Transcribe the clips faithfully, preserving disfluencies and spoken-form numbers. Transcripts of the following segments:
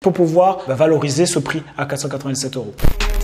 pour pouvoir bah, valoriser ce prix à quatre cent quatre-vingt-dix-sept euros.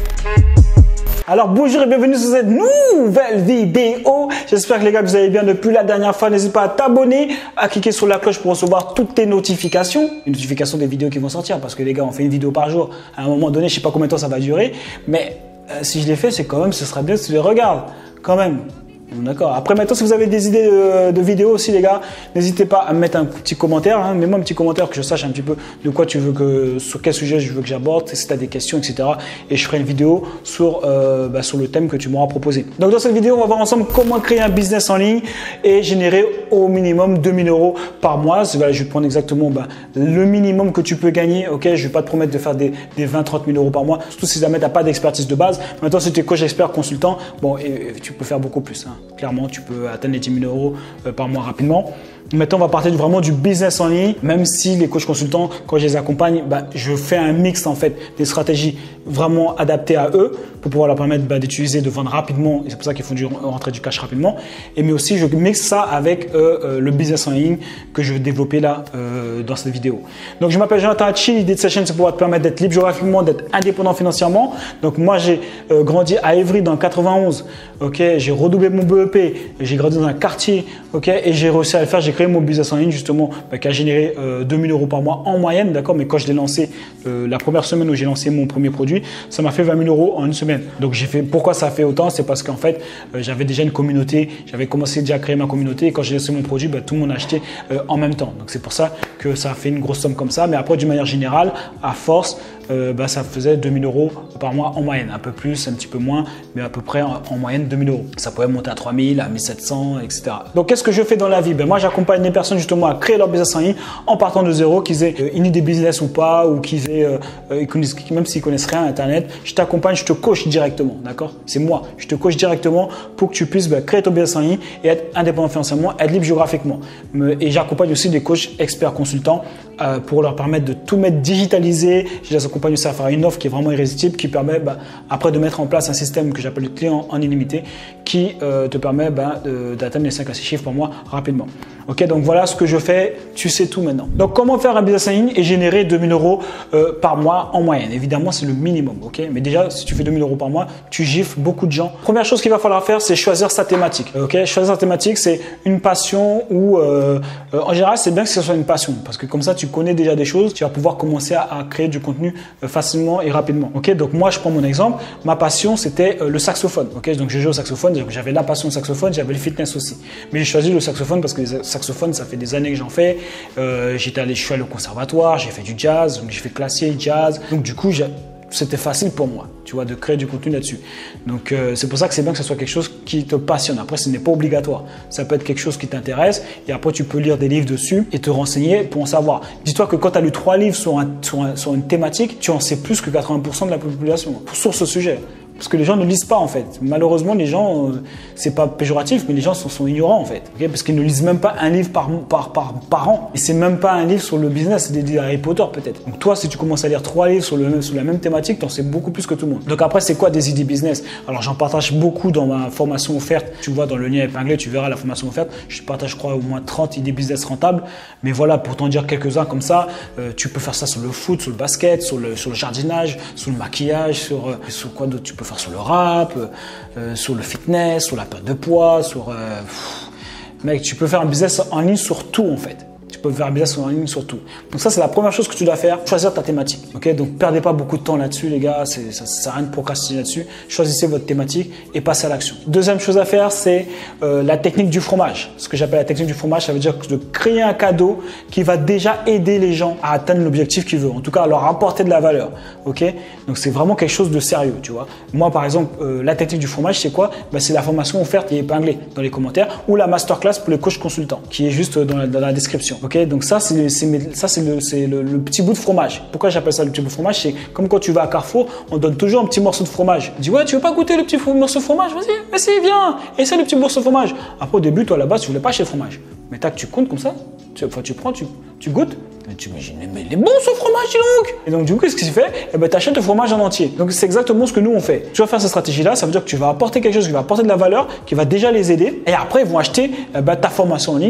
Alors bonjour et bienvenue sur cette nouvelle vidéo. J'espère que les gars vous allez bien depuis la dernière fois. N'hésite pas à t'abonner, à cliquer sur la cloche pour recevoir toutes tes notifications. Les notifications des vidéos qui vont sortir parce que les gars on fait une vidéo par jour. À un moment donné, je sais pas combien de temps ça va durer. Mais euh, si je l'ai fait, c'est quand même, ce sera bien si tu les regardes. Quand même. D'accord. Après maintenant, si vous avez des idées de, de vidéos aussi, les gars, n'hésitez pas à me mettre un petit commentaire. Hein. Mets-moi un petit commentaire que je sache un petit peu de quoi tu veux que, sur quel sujet je veux que j'aborde, si tu as des questions, et cetera. Et je ferai une vidéo sur, euh, bah, sur le thème que tu m'auras proposé. Donc dans cette vidéo, on va voir ensemble comment créer un business en ligne et générer au minimum deux mille euros par mois. Voilà, je vais prendre exactement bah, le minimum que tu peux gagner. Ok, je vais pas te promettre de faire des, des vingt à trente mille euros par mois, surtout si jamais tu n'as pas d'expertise de base. Maintenant, si tu es coach, expert, consultant, bon, et, et tu peux faire beaucoup plus. Hein. Clairement, tu peux atteindre les dix mille euros par mois rapidement. Maintenant, on va partir vraiment du business en ligne. Même si les coachs consultants, quand je les accompagne, bah, je fais un mix en fait des stratégies vraiment adaptées à eux pour pouvoir leur permettre bah, d'utiliser, de vendre rapidement. Et c'est pour ça qu'ils font du, rentrer du cash rapidement. Et mais aussi, je mixe ça avec euh, euh, le business en ligne que je vais développer là euh, dans cette vidéo. Donc, je m'appelle Jonathan Hachi. L'idée de cette chaîne, c'est pouvoir te permettre d'être libre géographiquement, d'être indépendant financièrement. Donc, moi, j'ai euh, grandi à Évry dans le quatre-vingt-onze. Ok, j'ai redoublé mon B E P. J'ai grandi dans un quartier. Ok, et j'ai réussi à le faire. J'ai créé mon business en ligne justement bah, qui a généré euh, deux mille euros par mois en moyenne, d'accord. Mais quand je l'ai lancé, euh, la première semaine où j'ai lancé mon premier produit, ça m'a fait vingt mille euros en une semaine. Donc j'ai fait, pourquoi ça a fait autant? C'est parce qu'en fait, euh, j'avais déjà une communauté, j'avais commencé déjà à créer ma communauté et quand j'ai lancé mon produit, bah, tout le monde a acheté euh, en même temps. Donc c'est pour ça que ça a fait une grosse somme comme ça. Mais après, d'une manière générale, à force, euh, bah, ça faisait deux mille euros par mois en moyenne. Un peu plus, un petit peu moins, mais à peu près en, en moyenne deux mille euros. Ça pouvait monter à trois mille, à mille sept cents, et cetera. Donc qu'est-ce que je fais dans la vie? Ben, moi, j'accompagne les personnes justement à créer leur business en ligne en partant de zéro, qu'ils aient euh, une idée business ou pas, ou qu'ils aient, euh, euh, connaissent, même s'ils connaissent rien à Internet, je t'accompagne, je te coach directement, d'accord? C'est moi, je te coach directement pour que tu puisses ben, créer ton business en ligne et être indépendant financièrement, être libre géographiquement. Et j'accompagne aussi des coachs experts consultants euh, pour leur permettre de tout mettre digitalisé. Je les accompagne aussi à faire une offre qui est vraiment irrésistible, qui permet ben, après de mettre en place un système que j'appelle le client en illimité, qui euh, te permet ben, d'atteindre les cinq à six chiffres par mois rapidement. Ok, donc voilà ce que je fais, tu sais tout maintenant. Donc comment faire un business en ligne et générer deux mille euros euh, par mois en moyenne? Évidemment, c'est le minimum, ok? Mais déjà, si tu fais deux mille euros par mois, tu gifles beaucoup de gens. Première chose qu'il va falloir faire, c'est choisir sa thématique. Ok, choisir sa thématique, c'est une passion ou euh, euh, en général, c'est bien que ce soit une passion parce que comme ça, tu connais déjà des choses, tu vas pouvoir commencer à, à créer du contenu euh, facilement et rapidement. Ok, donc moi, je prends mon exemple. Ma passion, c'était euh, le saxophone. Ok, donc je joue au saxophone, j'avais la passion du saxophone, j'avais le fitness aussi. Mais j'ai choisi le saxophone parce que les saxophone, ça fait des années que j'en fais. Euh, j'étais allé, je suis allé au conservatoire, j'ai fait du jazz, donc j'ai fait classique, jazz. Donc du coup, c'était facile pour moi, tu vois, de créer du contenu là-dessus. Donc euh, c'est pour ça que c'est bien que ce soit quelque chose qui te passionne. Après, ce n'est pas obligatoire. Ça peut être quelque chose qui t'intéresse et après tu peux lire des livres dessus et te renseigner pour en savoir. Dis-toi que quand tu as lu trois livres sur, un, sur, un, sur une thématique, tu en sais plus que quatre-vingts pour cent de la population sur ce sujet. Parce que les gens ne lisent pas en fait. Malheureusement, les gens, euh, c'est pas péjoratif, mais les gens sont, sont ignorants en fait. Okay, parce qu'ils ne lisent même pas un livre par, par, par, par an. Et c'est même pas un livre sur le business, c'est des livres Harry Potter peut-être. Donc toi, si tu commences à lire trois livres sur, le, sur la même thématique, tu en sais beaucoup plus que tout le monde. Donc après, c'est quoi des idées business? Alors j'en partage beaucoup dans ma formation offerte. Tu vois dans le lien épinglé, tu verras la formation offerte. Je partage, je crois, au moins trente idées business rentables. Mais voilà, pour t'en dire quelques-uns comme ça, euh, tu peux faire ça sur le foot, sur le basket, sur le, sur le jardinage, sur le maquillage, sur, euh, sur quoi d'autre tu peux faire sur le rap, euh, sur le fitness, sur la perte de poids, sur... Euh, pff, mec, tu peux faire un business en ligne sur tout en fait. Tu peux faire un business en ligne sur tout. Donc ça, c'est la première chose que tu dois faire, choisir ta thématique. Ok, donc perdez pas beaucoup de temps là-dessus, les gars. Ça ne sert à rien de procrastiner là-dessus. Choisissez votre thématique et passez à l'action. Deuxième chose à faire, c'est euh, la technique du fromage. Ce que j'appelle la technique du fromage, ça veut dire de créer un cadeau qui va déjà aider les gens à atteindre l'objectif qu'ils veulent. En tout cas, à leur apporter de la valeur. Ok, donc c'est vraiment quelque chose de sérieux, tu vois. Moi, par exemple, euh, la technique du fromage, c'est quoi? Ben, c'est la formation offerte et épinglée dans les commentaires ou la masterclass pour les coachs consultants qui est juste dans la, dans la description. Ok, donc ça c'est ça c'est le, le, le petit bout de fromage. Pourquoi j'appelle ça le petit bout de fromage? C'est comme quand tu vas à Carrefour, on donne toujours un petit morceau de fromage. Tu dis ouais, tu veux pas goûter le petit morceau de fromage? Vas-y, vas-y, viens, essaie le petit morceau de fromage. Après au début, toi là-bas, tu voulais pas acheter le fromage, mais tac, tu comptes comme ça, tu, enfin, tu prends, tu, tu goûtes. Et tu imagines, mais il est bon ce fromage, dis donc! Et donc, du coup, qu'est-ce qu'il fait? Eh ben, tu achètes le fromage en entier. Donc, c'est exactement ce que nous, on fait. Tu vas faire cette stratégie-là, ça veut dire que tu vas apporter quelque chose qui va apporter de la valeur, qui va déjà les aider. Et après, ils vont acheter eh ben, ta formation en ligne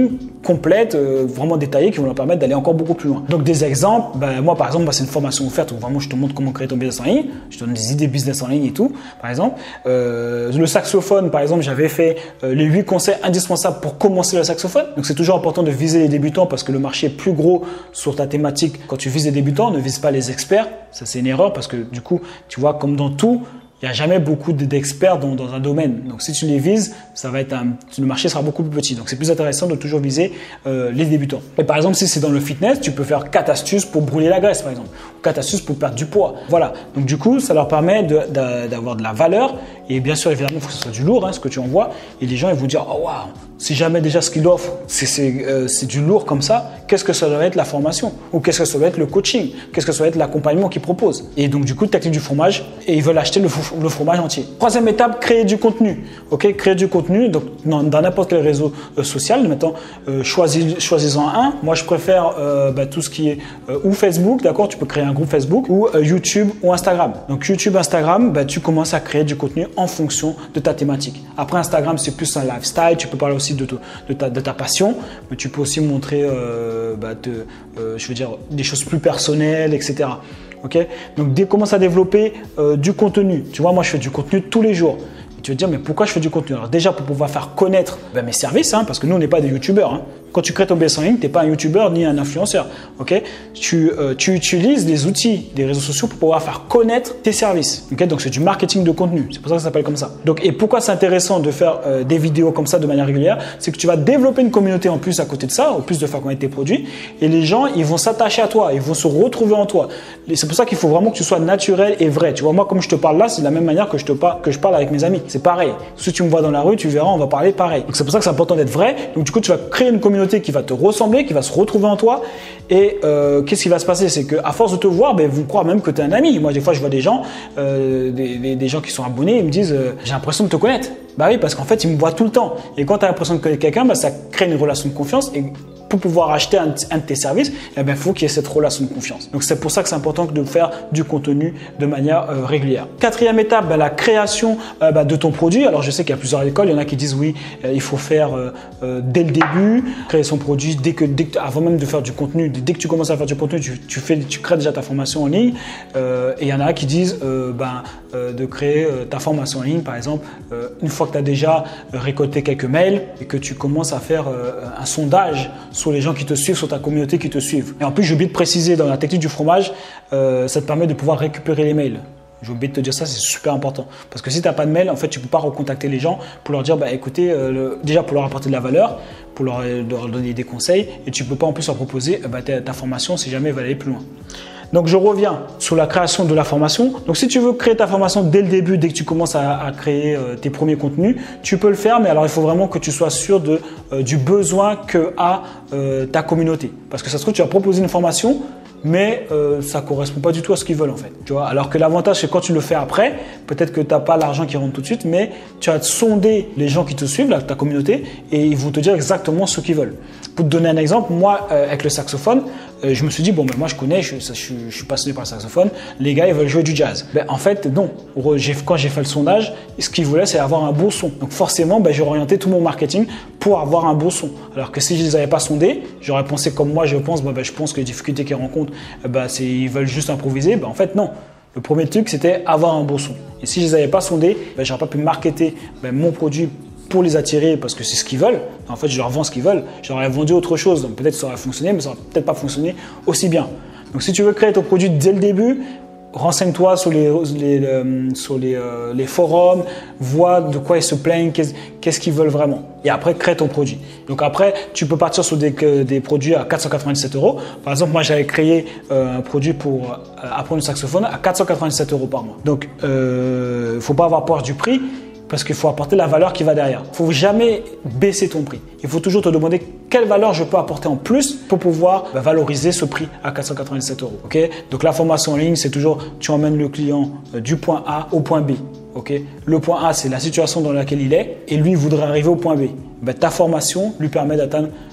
complètes, euh, vraiment détaillées, qui vont leur permettre d'aller encore beaucoup plus loin. Donc des exemples, ben, moi par exemple, ben, c'est une formation offerte où vraiment je te montre comment créer ton business en ligne, je te donne des idées business en ligne et tout, par exemple. Euh, le saxophone, par exemple, j'avais fait euh, les huit conseils indispensables pour commencer le saxophone. Donc c'est toujours important de viser les débutants parce que le marché est plus gros sur ta thématique. Quand tu vises les débutants, ne vise pas les experts. Ça c'est une erreur parce que du coup, tu vois, comme dans tout, il n'y a jamais beaucoup d'experts dans, dans un domaine. Donc, si tu les vises, ça va être un, le marché sera beaucoup plus petit. Donc, c'est plus intéressant de toujours viser euh, les débutants. Et par exemple, si c'est dans le fitness, tu peux faire quatre astuces pour brûler la graisse, par exemple. Ou quatre astuces pour perdre du poids. Voilà. Donc, du coup, ça leur permet d'avoir de, de, de la valeur. Et bien sûr, évidemment, il faut que ce soit du lourd, hein, ce que tu envoies. Et les gens, ils vont dire, oh waouh, si jamais déjà ce qu'il offre, c'est euh, du lourd comme ça, qu'est-ce que ça doit être la formation? Ou qu'est-ce que ça doit être le coaching? Qu'est-ce que ça doit être l'accompagnement qu'ils proposent? Et donc, du coup, technique du fromage, et ils veulent acheter le, le fromage entier. Troisième étape, créer du contenu. Ok, créer du contenu, donc dans n'importe quel réseau euh, social. Maintenant, euh, choisis, choisis-en un. Moi, je préfère euh, bah, tout ce qui est euh, ou Facebook, d'accord? Tu peux créer un groupe Facebook, ou euh, YouTube ou Instagram. Donc, YouTube, Instagram, bah, tu commences à créer du contenu en fonction de ta thématique. Après, Instagram, c'est plus un lifestyle. Tu peux parler aussi de, de, ta, de ta passion, mais tu peux aussi montrer, euh, bah, de, euh, je veux dire, des choses plus personnelles, et cetera. Okay, donc, dès commence à développer euh, du contenu. Tu vois, moi, je fais du contenu tous les jours. Et tu vas te dire, mais pourquoi je fais du contenu? Alors, déjà, pour pouvoir faire connaître ben, mes services, hein, parce que nous, on n'est pas des youtubeurs. Hein. Quand tu crées ton business en ligne, tu n'es pas un youtubeur ni un influenceur. Okay, tu, euh, tu utilises les outils des réseaux sociaux pour pouvoir faire connaître tes services. Okay, donc, c'est du marketing de contenu. C'est pour ça que ça s'appelle comme ça. Donc, et pourquoi c'est intéressant de faire euh, des vidéos comme ça de manière régulière? C'est que tu vas développer une communauté en plus à côté de ça, en plus de faire connaître tes produits. Et les gens, ils vont s'attacher à toi, ils vont se retrouver en toi. C'est pour ça qu'il faut vraiment que tu sois naturel et vrai. Tu vois, moi, comme je te parle là, c'est de la même manière que je, te par que je parle avec mes amis. C'est pareil. Si tu me vois dans la rue, tu verras, on va parler pareil. Donc, c'est pour ça que c'est important d'être vrai. Donc, du coup, tu vas créer une communauté qui va te ressembler, qui va se retrouver en toi. Et euh, qu'est-ce qui va se passer? C'est qu'à force de te voir, ben, ils vont croire même que tu es un ami. Moi, des fois, je vois des gens, euh, des, des, des gens qui sont abonnés, ils me disent euh, j'ai l'impression de te connaître. Bah oui, parce qu'en fait, ils me voient tout le temps. Et quand tu as l'impression de connaître quelqu'un, ben, ça crée une relation de confiance. Et pour pouvoir acheter un, un de tes services, eh bien, il faut qu'il y ait cette relation de confiance. Donc, c'est pour ça que c'est important de faire du contenu de manière euh, régulière. Quatrième étape, ben, la création euh, ben, de ton produit. Alors, je sais qu'il y a plusieurs écoles. Il y en a qui disent oui, euh, il faut faire euh, euh, dès le début, créer son produit dès que, dès que, avant même de faire du contenu. Dès que tu commences à faire du contenu, tu, tu, fais, tu crées déjà ta formation en ligne. Euh, et il y en a qui disent euh, ben, euh, de créer euh, ta formation en ligne, par exemple, euh, une fois que tu as déjà récolté quelques mails et que tu commences à faire euh, un sondage sur les gens qui te suivent, sur ta communauté qui te suivent. Et en plus, j'ai oublié de préciser, dans la technique du fromage, euh, ça te permet de pouvoir récupérer les mails. J'ai oublié de te dire ça, c'est super important. Parce que si tu n'as pas de mail, en fait, tu ne peux pas recontacter les gens pour leur dire, bah, écoutez, euh, le, déjà pour leur apporter de la valeur, pour leur, leur donner des conseils, et tu ne peux pas en plus leur proposer euh, bah, ta, ta formation si jamais elle va aller plus loin. Donc, je reviens sur la création de la formation. Donc, si tu veux créer ta formation dès le début, dès que tu commences à, à créer euh, tes premiers contenus, tu peux le faire. Mais alors, il faut vraiment que tu sois sûr de, euh, du besoin que a euh, ta communauté. Parce que ça se trouve, tu vas proposer une formation, mais euh, ça ne correspond pas du tout à ce qu'ils veulent en fait. Tu vois, alors que l'avantage, c'est quand tu le fais après, peut-être que tu n'as pas l'argent qui rentre tout de suite, mais tu as sondé les gens qui te suivent, là, ta communauté, et ils vont te dire exactement ce qu'ils veulent. Pour te donner un exemple, moi, euh, avec le saxophone, euh, je me suis dit, bon, ben, moi je connais, je, je, je, je suis passionné par le saxophone, les gars, ils veulent jouer du jazz. Ben, en fait, non. Quand j'ai fait le sondage, ce qu'ils voulaient, c'est avoir un beau son. Donc forcément, ben, j'aurais orienté tout mon marketing pour avoir un beau son. Alors que si je ne les avais pas sondés, j'aurais pensé comme moi, je pense, ben, ben, je pense que les difficultés qu'ils rencontrent, ben, c'est ils veulent juste improviser. Ben, en fait, non. Le premier truc, c'était avoir un beau son. Et si je ne les avais pas sondés, ben, je n'aurais pas pu marketer ben, mon produit pour les attirer parce que c'est ce qu'ils veulent. En fait, je leur vends ce qu'ils veulent. J'aurais vendu autre chose. Donc peut-être ça aurait fonctionné, mais ça n'aurait peut-être pas fonctionné aussi bien. Donc si tu veux créer ton produit dès le début, renseigne-toi sur les, les, les, sur les, euh, les forums, vois de quoi ils se plaignent, qu'est-ce qu'ils veulent vraiment. Et après, crée ton produit. Donc après, tu peux partir sur des, des produits à quatre cent quatre-vingt-dix-sept euros. Par exemple, moi, j'avais créé euh, un produit pour euh, apprendre le saxophone à quatre cent quatre-vingt-dix-sept euros par mois. Donc, il euh, ne faut pas avoir peur du prix. Parce qu'il faut apporter la valeur qui va derrière. Il ne faut jamais baisser ton prix. Il faut toujours te demander quelle valeur je peux apporter en plus pour pouvoir bah, valoriser ce prix à quatre cent quatre-vingt-dix-sept euros. Okay, donc la formation en ligne, c'est toujours tu emmènes le client euh, du point A au point B. Okay, le point A, c'est la situation dans laquelle il est et lui, il voudrait arriver au point B. Ben, ta formation lui permet d'atteindre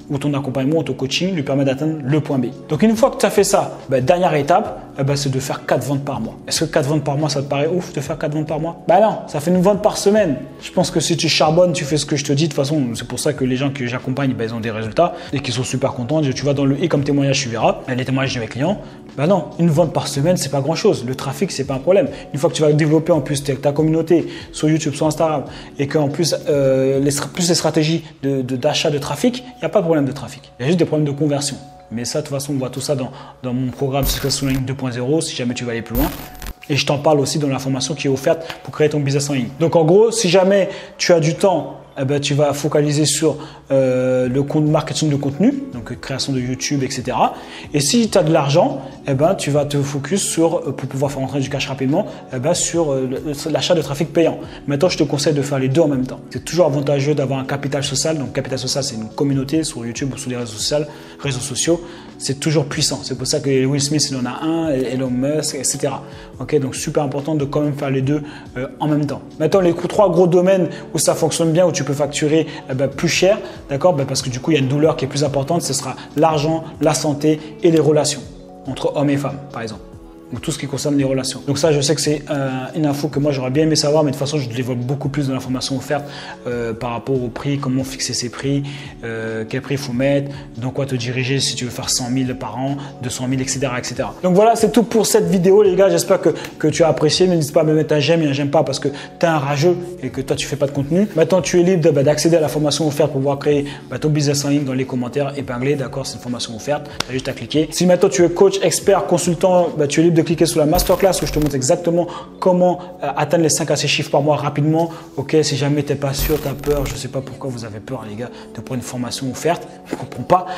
ou ton accompagnement ou ton coaching lui permet d'atteindre le point B. Donc une fois que tu as fait ça, bah, dernière étape, eh ben, c'est de faire quatre ventes par mois. Est-ce que quatre ventes par mois, ça te paraît ouf de faire quatre ventes par mois? Bah non, ça fait une vente par semaine. Je pense que si tu charbonnes, tu fais ce que je te dis. De toute façon, c'est pour ça que les gens que j'accompagne, bah, ils ont des résultats et qu'ils sont super contents. Tu vas dans le i comme témoignage, tu verras les témoignages de mes clients. Bah non, une vente par semaine, c'est pas grand chose. Le trafic, c'est pas un problème. Une fois que tu vas développer en plus ta communauté sur YouTube, sur Instagram et qu'en plus, euh, les, plus les stratégies de, de, d'achat de trafic, il n'y a pas de problème de trafic. Il y a juste des problèmes de conversion. Mais ça, de toute façon, on voit tout ça dans, dans mon programme Success Online deux point zéro si jamais tu veux aller plus loin. Et je t'en parle aussi dans la formation qui est offerte pour créer ton business en ligne. Donc en gros, si jamais tu as du temps, eh ben, tu vas focaliser sur euh, le compte marketing de contenu, donc création de YouTube, et cetera. Et si tu as de l'argent, eh ben, tu vas te focus sur, pour pouvoir faire rentrer du cash rapidement, eh ben, sur euh, l'achat de trafic payant. Maintenant, je te conseille de faire les deux en même temps. C'est toujours avantageux d'avoir un capital social. Donc, capital social, c'est une communauté sur YouTube ou sur les réseaux sociaux. Réseaux sociaux, c'est toujours puissant. C'est pour ça que Will Smith, il en a un, Elon Musk, et cetera. Okay, donc, super important de quand même faire les deux euh, en même temps. Maintenant, les trois gros domaines où ça fonctionne bien, où tu peux facturer eh ben, plus cher, d'accord, ben, parce que du coup, il y a une douleur qui est plus importante, ce sera l'argent, la santé et les relations entre hommes et femmes, par exemple. Donc tout ce qui concerne les relations. Donc ça, je sais que c'est euh, une info que moi j'aurais bien aimé savoir, mais de toute façon je développe beaucoup plus de l'information offerte euh, par rapport au prix, comment fixer ses prix, euh, quel prix il faut mettre, dans quoi te diriger si tu veux faire cent mille par an, deux cent mille, et cetera, et cetera. Donc voilà, c'est tout pour cette vidéo les gars. J'espère que, que tu as apprécié. N'hésite pas à me mettre un j'aime et un j'aime pas parce que tu es un rageux et que toi tu fais pas de contenu. Maintenant tu es libre bah, d'accéder à la formation offerte pour pouvoir créer bah, ton business en ligne dans les commentaires épinglés. D'accord, c'est une formation offerte. Tu as juste à cliquer. Si maintenant tu es coach, expert, consultant, bah, tu es libre de cliquer sur la masterclass où je te montre exactement comment euh, atteindre les cinq à six chiffres par mois rapidement. Ok, si jamais tu n'es pas sûr, tu as peur, je ne sais pas pourquoi vous avez peur les gars de prendre une formation offerte, je ne comprends pas.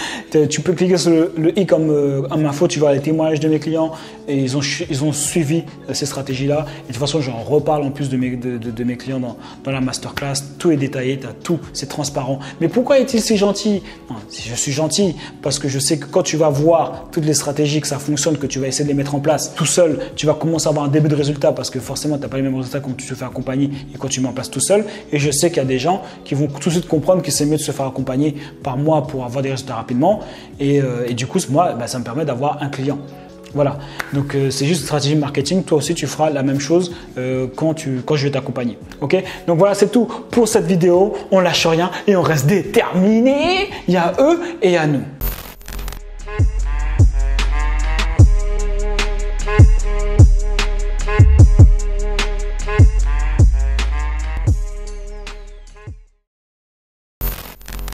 Tu peux cliquer sur le, le i comme euh, en info, tu vois les témoignages de mes clients et ils ont, ils ont suivi euh, ces stratégies-là. Et de toute façon, j'en reparle en plus de mes, de, de, de mes clients dans, dans la masterclass. Tout est détaillé, tu as tout, c'est transparent. Mais pourquoi est-il si gentil? Non, si je suis gentil parce que je sais que quand tu vas voir toutes les stratégies, que ça fonctionne, que tu vas essayer de les mettre en place tout seul, tu vas commencer à avoir un début de résultat parce que forcément, tu n'as pas les mêmes résultats quand tu te fais accompagner et quand tu mets en place tout seul. Et je sais qu'il y a des gens qui vont tout de suite comprendre que c'est mieux de se faire accompagner par moi pour avoir des résultats rapidement. Et, euh, et du coup, moi, bah, ça me permet d'avoir un client. Voilà, donc euh, c'est juste une stratégie marketing. Toi aussi, tu feras la même chose euh, quand, tu, quand je vais t'accompagner. Ok, donc voilà, c'est tout pour cette vidéo. On lâche rien et on reste déterminé. Il y a eux et il y a nous.